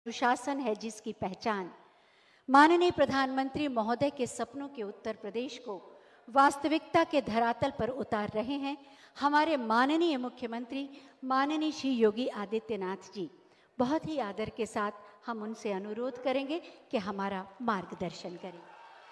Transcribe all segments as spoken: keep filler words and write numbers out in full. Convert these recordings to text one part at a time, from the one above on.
सुशासन है जिसकी पहचान। माननीय प्रधानमंत्री महोदय के सपनों के उत्तर प्रदेश को वास्तविकता के धरातल पर उतार रहे हैं हमारे माननीय मुख्यमंत्री माननीय श्री योगी आदित्यनाथ जी। बहुत ही आदर के साथ हम उनसे अनुरोध करेंगे कि हमारा मार्गदर्शन करें।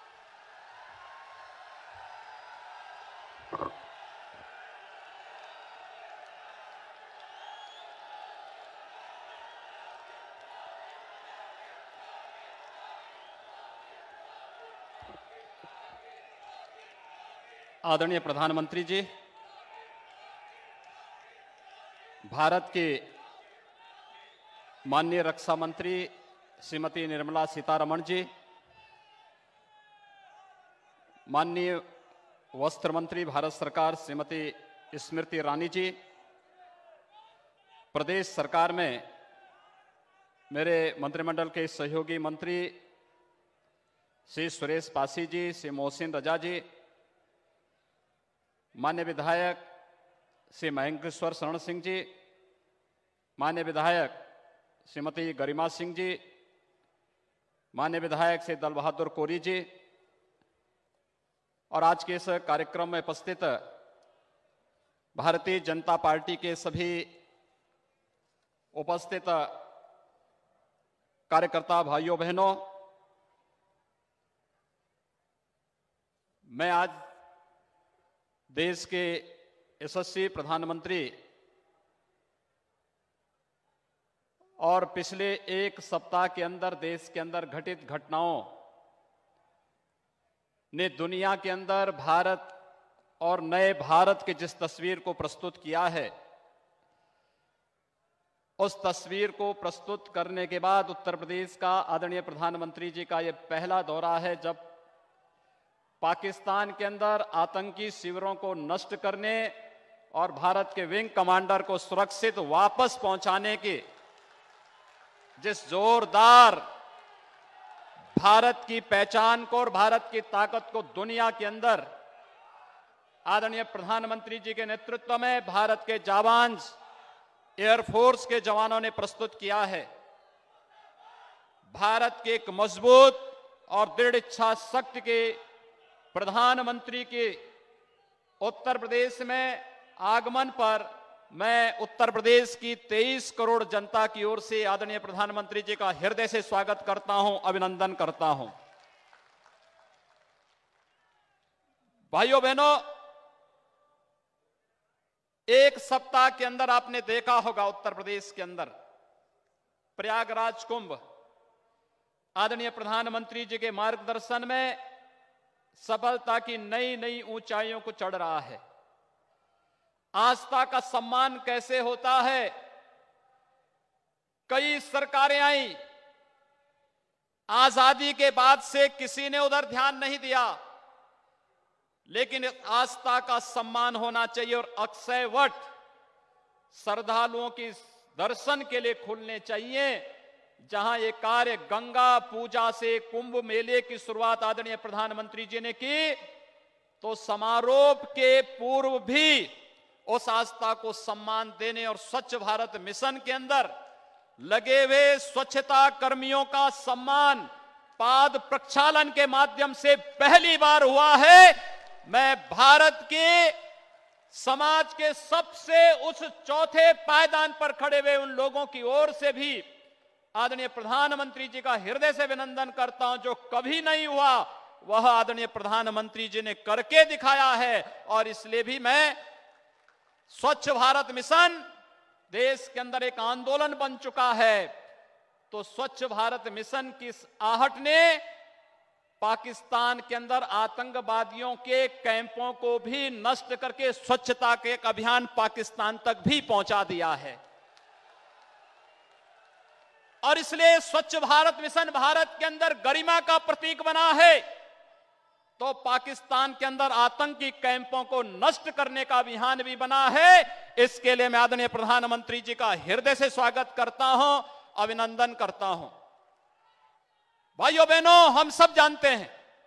आदरणीय प्रधानमंत्री जी, भारत के माननीय रक्षा मंत्री श्रीमती निर्मला सीतारमण जी, माननीय वस्त्र मंत्री भारत सरकार श्रीमती स्मृति ईरानी जी, प्रदेश सरकार में मेरे मंत्रिमंडल के सहयोगी मंत्री श्री सुरेश पासी जी, श्री मोहसिन रजा जी, मान्य विधायक श्री महेंद्रेश्वर शरण सिंह जी, मान्य विधायक श्रीमती गरिमा सिंह जी, मान्य विधायक श्री दल बहादुर कोरी जी और आज के इस कार्यक्रम में उपस्थित भारतीय जनता पार्टी के सभी उपस्थित कार्यकर्ता भाइयों बहनों, मैं आज देश के यशस्वी प्रधानमंत्री और पिछले एक सप्ताह के अंदर देश के अंदर घटित घटनाओं ने दुनिया के अंदर भारत और नए भारत की जिस तस्वीर को प्रस्तुत किया है, उस तस्वीर को प्रस्तुत करने के बाद उत्तर प्रदेश का आदरणीय प्रधानमंत्री जी का यह पहला दौरा है जब पाकिस्तान के अंदर आतंकी शिविरों को नष्ट करने और भारत के विंग कमांडर को सुरक्षित वापस पहुंचाने के जिस जोरदार भारत की पहचान को और भारत की ताकत को दुनिया के अंदर आदरणीय प्रधानमंत्री जी के नेतृत्व में भारत के जाबांज एयरफोर्स के जवानों ने प्रस्तुत किया है। भारत के एक मजबूत और दृढ़ इच्छा शक्ति के प्रधानमंत्री के उत्तर प्रदेश में आगमन पर मैं उत्तर प्रदेश की तेईस करोड़ जनता की ओर से आदरणीय प्रधानमंत्री जी का हृदय से स्वागत करता हूं, अभिनंदन करता हूं। भाइयों बहनों, एक सप्ताह के अंदर आपने देखा होगा उत्तर प्रदेश के अंदर प्रयागराज कुंभ आदरणीय प्रधानमंत्री जी के मार्गदर्शन में सफलता की नई नई ऊंचाइयों को चढ़ रहा है। आस्था का सम्मान कैसे होता है? कई सरकारें आई, आजादी के बाद से किसी ने उधर ध्यान नहीं दिया, लेकिन आस्था का सम्मान होना चाहिए और अक्षय वट श्रद्धालुओं की दर्शन के लिए खुलने चाहिए। जहां ये कार्य गंगा पूजा से कुंभ मेले की शुरुआत आदरणीय प्रधानमंत्री जी ने की, तो समारोह के पूर्व भी उस आस्था को सम्मान देने और स्वच्छ भारत मिशन के अंदर लगे हुए स्वच्छता कर्मियों का सम्मान पाद प्रक्षालन के माध्यम से पहली बार हुआ है। मैं भारत के समाज के सबसे उस चौथे पायदान पर खड़े हुए उन लोगों की ओर से भी आदरणीय प्रधानमंत्री जी का हृदय से अभिनंदन करता हूं। जो कभी नहीं हुआ वह आदरणीय प्रधानमंत्री जी ने करके दिखाया है और इसलिए भी मैं स्वच्छ भारत मिशन देश के अंदर एक आंदोलन बन चुका है, तो स्वच्छ भारत मिशन की आहट ने पाकिस्तान के अंदर आतंकवादियों के कैंपों को भी नष्ट करके स्वच्छता के एक अभियान पाकिस्तान तक भी पहुंचा दिया है। और इसलिए स्वच्छ भारत मिशन भारत के अंदर गरिमा का प्रतीक बना है, तो पाकिस्तान के अंदर आतंकी कैंपों को नष्ट करने का अभियान भी बना है। इसके लिए मैं आदरणीय प्रधानमंत्री जी का हृदय से स्वागत करता हूं, अभिनंदन करता हूं। भाइयों बहनों, हम सब जानते हैं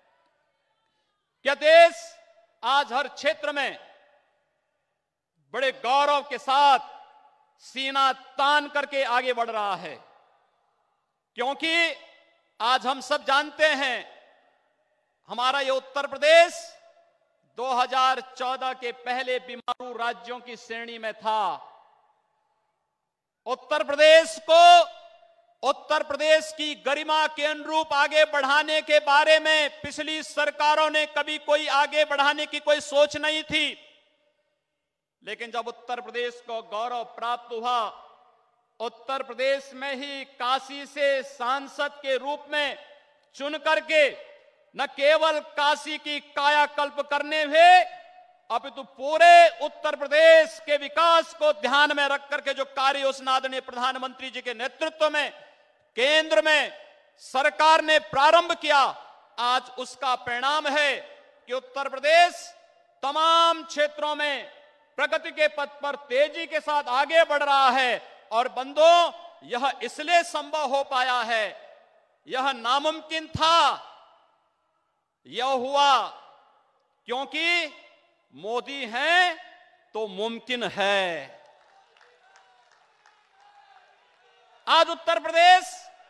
कि देश आज हर क्षेत्र में बड़े गौरव के साथ सीना तान करके आगे बढ़ रहा है। क्योंकि आज हम सब जानते हैं हमारा ये उत्तर प्रदेश दो हज़ार चौदह के पहले बीमारू राज्यों की श्रेणी में था। उत्तर प्रदेश को उत्तर प्रदेश की गरिमा के अनुरूप आगे बढ़ाने के बारे में पिछली सरकारों ने कभी कोई आगे बढ़ाने की कोई सोच नहीं थी। लेकिन जब उत्तर प्रदेश को गौरव प्राप्त हुआ, उत्तर प्रदेश में ही काशी से सांसद के रूप में चुन करके न केवल काशी की कायाकल्प करने हुए अपितु पूरे उत्तर प्रदेश के विकास को ध्यान में रख करके जो कार्य योजना आदरणीय प्रधानमंत्री जी के नेतृत्व में केंद्र में सरकार ने प्रारंभ किया, आज उसका परिणाम है कि उत्तर प्रदेश तमाम क्षेत्रों में प्रगति के पथ पर तेजी के साथ आगे बढ़ रहा है। और बंधुओं, यह इसलिए संभव हो पाया है, यह नामुमकिन था, यह हुआ क्योंकि मोदी हैं तो मुमकिन है। आज उत्तर प्रदेश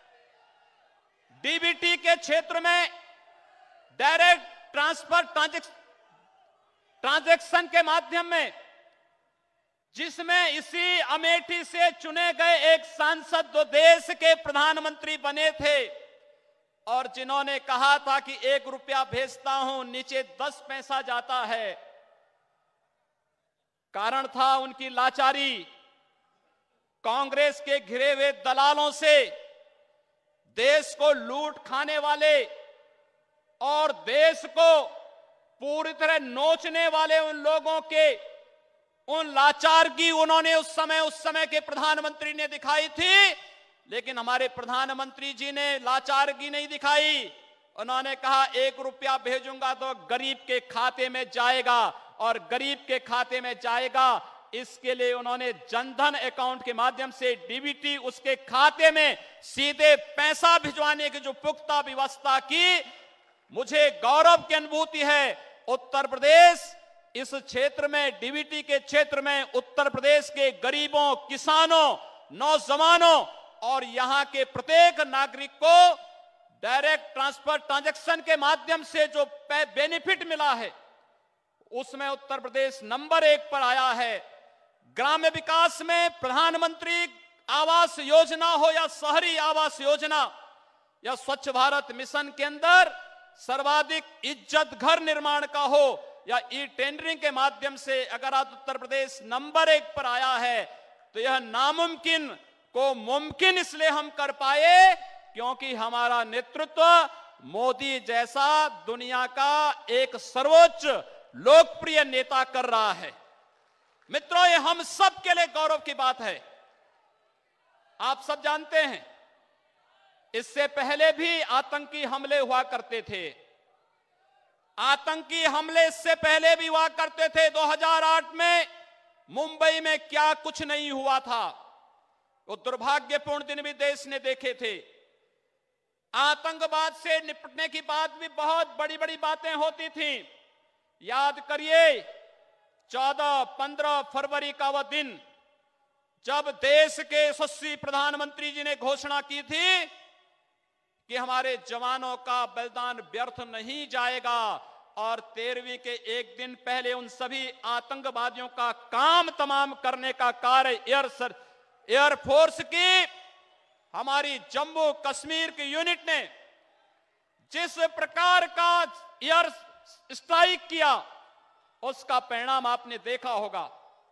डीबीटी के क्षेत्र में डायरेक्ट ट्रांसफर ट्रांजैक्शन के माध्यम में, जिसमें इसी अमेठी से चुने गए एक सांसद जो देश के प्रधानमंत्री बने थे और जिन्होंने कहा था कि एक रुपया भेजता हूं नीचे दस पैसा जाता है, कारण था उनकी लाचारी, कांग्रेस के घिरे हुए दलालों से, देश को लूट खाने वाले और देश को पूरी तरह नोचने वाले उन लोगों के उन लाचारगी उन्होंने उस समय उस समय के प्रधानमंत्री ने दिखाई थी। लेकिन हमारे प्रधानमंत्री जी ने लाचारगी नहीं दिखाई, उन्होंने कहा एक रुपया भेजूंगा तो गरीब के खाते में जाएगा, और गरीब के खाते में जाएगा इसके लिए उन्होंने जनधन अकाउंट के माध्यम से डीबीटी उसके खाते में सीधे पैसा भिजवाने की जो पुख्ता व्यवस्था की, मुझे गौरव की अनुभूति है। उत्तर प्रदेश इस क्षेत्र में, डीबीटी के क्षेत्र में उत्तर प्रदेश के गरीबों, किसानों, नौजवानों और यहां के प्रत्येक नागरिक को डायरेक्ट ट्रांसफर ट्रांजैक्शन के माध्यम से जो बेनिफिट मिला है उसमें उत्तर प्रदेश नंबर एक पर आया है। ग्राम्य विकास में प्रधानमंत्री आवास योजना हो या शहरी आवास योजना या स्वच्छ भारत मिशन के अंदर सर्वाधिक इज्जत घर निर्माण का हो या ई टेंडरिंग के माध्यम से अगर आज उत्तर प्रदेश नंबर एक पर आया है तो यह नामुमकिन को मुमकिन इसलिए हम कर पाए क्योंकि हमारा नेतृत्व मोदी जैसा दुनिया का एक सर्वोच्च लोकप्रिय नेता कर रहा है। मित्रों, ये हम सब के लिए गौरव की बात है। आप सब जानते हैं इससे पहले भी आतंकी हमले हुआ करते थे, आतंकी हमले इससे पहले भी हुआ करते थे। दो हज़ार आठ में मुंबई में क्या कुछ नहीं हुआ था, वो दुर्भाग्यपूर्ण दिन भी देश ने देखे थे। आतंकवाद से निपटने की बात भी बहुत बड़ी बड़ी बातें होती थी। याद करिए चौदह पंद्रह फरवरी का वह दिन जब देश के यशस्वी प्रधानमंत्री जी ने घोषणा की थी कि हमारे जवानों का बलिदान व्यर्थ नहीं जाएगा, और तेरहवीं के एक दिन पहले उन सभी आतंकवादियों का काम तमाम करने का कार्य एयर सर एयरफोर्स की हमारी जम्मू कश्मीर की यूनिट ने जिस प्रकार का एयर स्ट्राइक किया उसका परिणाम आपने देखा होगा।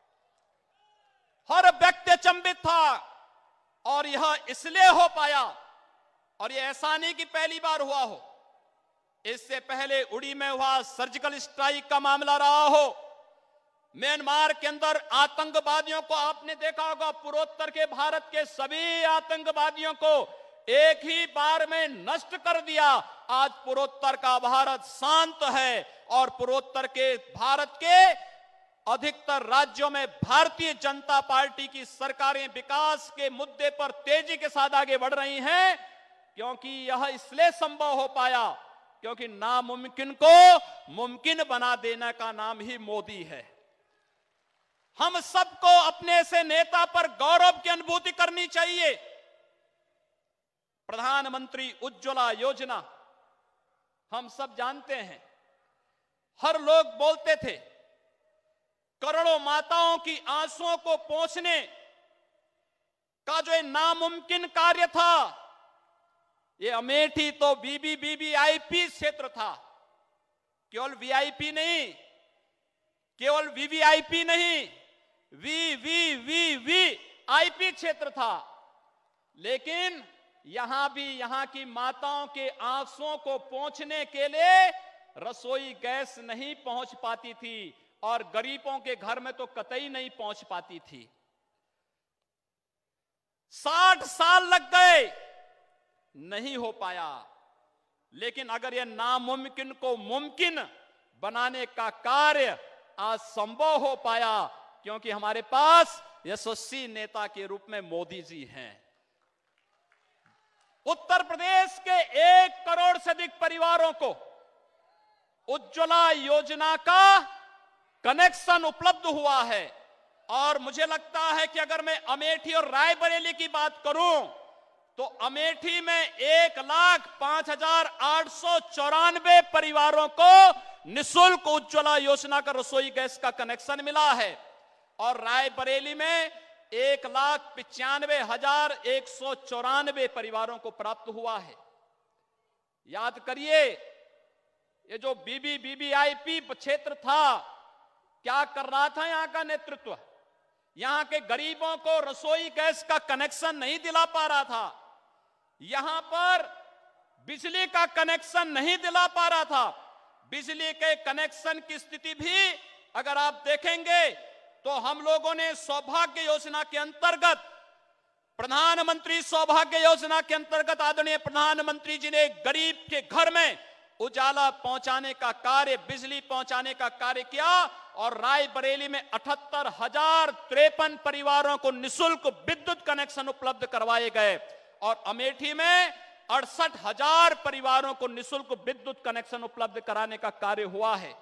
हर व्यक्ति अचंभित था और यह इसलिए हो पाया, और यह ऐसा नहीं कि पहली बार हुआ हो, इससे पहले उड़ी में हुआ सर्जिकल स्ट्राइक का मामला रहा हो, म्यांमार के अंदर आतंकवादियों को आपने देखा होगा, पूर्वोत्तर के भारत के सभी आतंकवादियों को एक ही बार में नष्ट कर दिया। आज पूर्वोत्तर का भारत शांत है और पूर्वोत्तर के भारत के अधिकतर राज्यों में भारतीय जनता पार्टी की सरकारें विकास के मुद्दे पर तेजी के साथ आगे बढ़ रही हैं, क्योंकि यह इसलिए संभव हो पाया क्योंकि नामुमकिन को मुमकिन बना देने का नाम ही मोदी है। हम सबको अपने से नेता पर गौरव की अनुभूति करनी चाहिए। प्रधानमंत्री उज्ज्वला योजना हम सब जानते हैं, हर लोग बोलते थे करोड़ों माताओं की आंसुओं को पोंछने का जो ये नामुमकिन कार्य था, ये अमेठी तो बीबी बीबीआईपी क्षेत्र था, केवल वीआईपी नहीं, केवल वीवीआईपी नहीं, V V V V IP क्षेत्र था। लेकिन यहां भी यहां की माताओं के आंसुओं को पोंछने के लिए रसोई गैस नहीं पहुंच पाती थी और गरीबों के घर में तो कतई नहीं पहुंच पाती थी। साठ साल लग गए, नहीं हो पाया। लेकिन अगर यह नामुमकिन को मुमकिन बनाने का कार्य आज संभव हो पाया, क्योंकि हमारे पास यशस्वी नेता के रूप में मोदी जी हैं। उत्तर प्रदेश के एक करोड़ से अधिक परिवारों को उज्ज्वला योजना का कनेक्शन उपलब्ध हुआ है। और मुझे लगता है कि अगर मैं अमेठी और रायबरेली की बात करूं तो अमेठी में एक लाख पांच हजार आठ सौ चौरानवे परिवारों को निःशुल्क उज्ज्वला योजना का रसोई गैस का कनेक्शन मिला है और रायबरेली में एक लाख पिचानवे हजार एक सौ चौरानवे परिवारों को प्राप्त हुआ है। याद करिए, ये जो बीबी बीबीआईपी क्षेत्र था, क्या कर रहा था यहां का नेतृत्व? यहां के गरीबों को रसोई गैस का कनेक्शन नहीं दिला पा रहा था, यहां पर बिजली का कनेक्शन नहीं दिला पा रहा था। बिजली के कनेक्शन की स्थिति भी अगर आप देखेंगे तो हम लोगों ने सौभाग्य योजना के अंतर्गत, प्रधानमंत्री सौभाग्य योजना के अंतर्गत आदरणीय प्रधानमंत्री जी ने गरीब के घर में उजाला पहुंचाने का कार्य, बिजली पहुंचाने का कार्य किया और रायबरेली में अठहत्तर हजार तिरपन परिवारों को निःशुल्क विद्युत कनेक्शन उपलब्ध करवाए गए और अमेठी में अड़सठ हजार परिवारों को निःशुल्क विद्युत कनेक्शन उपलब्ध कराने का कार्य हुआ है।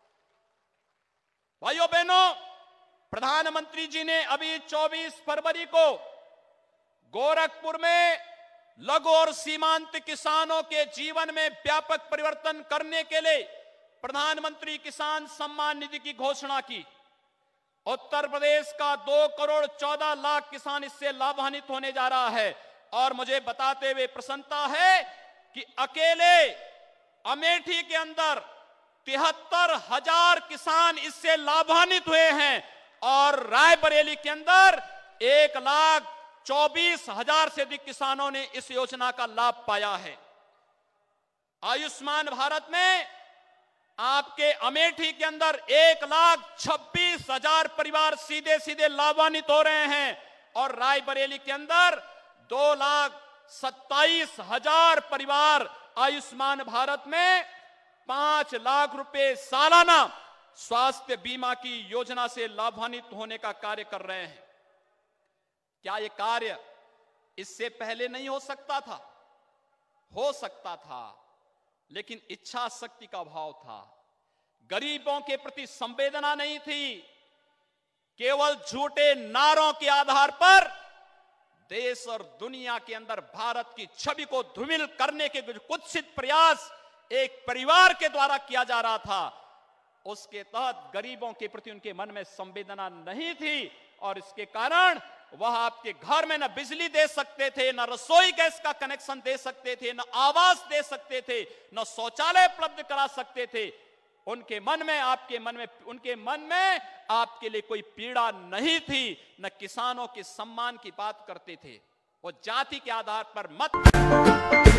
भाइयों बहनों, प्रधानमंत्री जी ने अभी चौबीस फरवरी को गोरखपुर में लघु और सीमांत किसानों के जीवन में व्यापक परिवर्तन करने के लिए प्रधानमंत्री किसान सम्मान निधि की घोषणा की। उत्तर प्रदेश का दो करोड़ चौदह लाख किसान इससे लाभान्वित होने जा रहा है और मुझे बताते हुए प्रसन्नता है कि अकेले अमेठी के अंदर तिहत्तर हजार किसान इससे लाभान्वित हुए हैं और रायबरेली के अंदर एक लाख चौबीस हजार से अधिक किसानों ने इस योजना का लाभ पाया है। आयुष्मान भारत में आपके अमेठी के अंदर एक लाख छब्बीस हजार परिवार सीधे सीधे लाभान्वित हो रहे हैं और रायबरेली के अंदर दो लाख सत्ताईस हजार परिवार आयुष्मान भारत में पांच लाख रुपए सालाना स्वास्थ्य बीमा की योजना से लाभान्वित होने का कार्य कर रहे हैं। क्या यह कार्य इससे पहले नहीं हो सकता था? हो सकता था, लेकिन इच्छा शक्ति का अभाव था, गरीबों के प्रति संवेदना नहीं थी। केवल झूठे नारों के आधार पर देश और दुनिया के अंदर भारत की छवि को धूमिल करने के कुत्सित प्रयास एक परिवार के द्वारा किया जा रहा था। उसके तहत गरीबों के प्रति उनके मन में संवेदना नहीं थी और इसके कारण वह आपके घर में न बिजली दे सकते थे, न रसोई गैस का कनेक्शन दे सकते थे, न आवास दे सकते थे, न शौचालय उपलब्ध करा सकते थे। उनके मन में, आपके मन में, उनके मन में आपके लिए कोई पीड़ा नहीं थी, न किसानों के सम्मान की बात करते थे। वो जाति के आधार पर मत